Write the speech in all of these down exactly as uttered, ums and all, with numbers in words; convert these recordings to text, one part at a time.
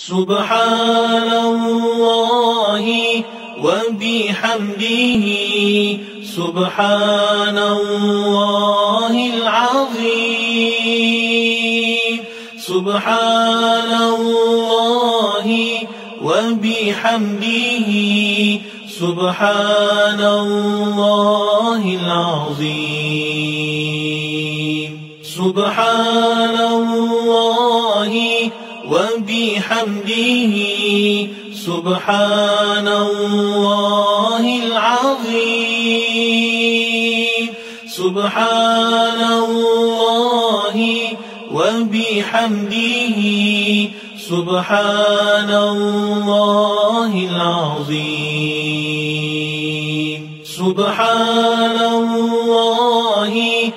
سبحان الله وبحمده سبحان الله العظيم سبحان الله وبحمده سبحان الله العظيم سبحان الله وبحمده سبحان الله العظيم سبحان الله وبحمده سبحان الله العظيم سبحان الله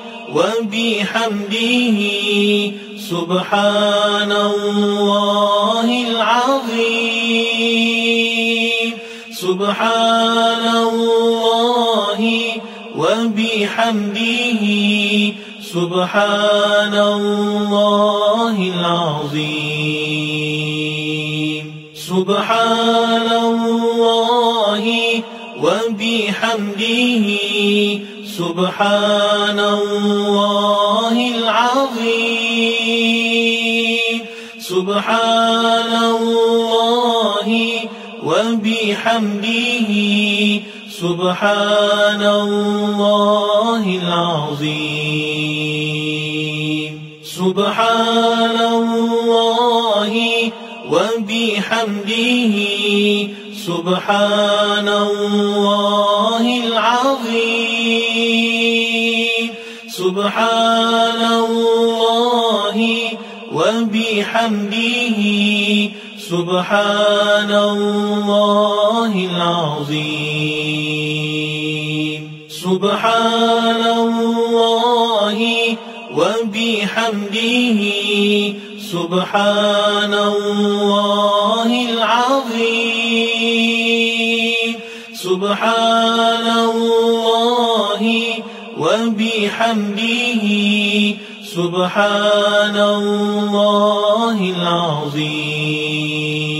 وبحمده سبحان الله العظيم سبحان الله وبحمده سبحان الله العظيم سبحان الله وبحمده سبحان الله العظيم سبحان الله وبحمده سبحان الله العظيم سبحان الله وبحمده سبحان الله العظيم سبحان الله وبحمده سبحان الله العظيم سبحان الله وبحمده سبحان الله العظيم سبحان الله وبحمده سبحان الله العظيم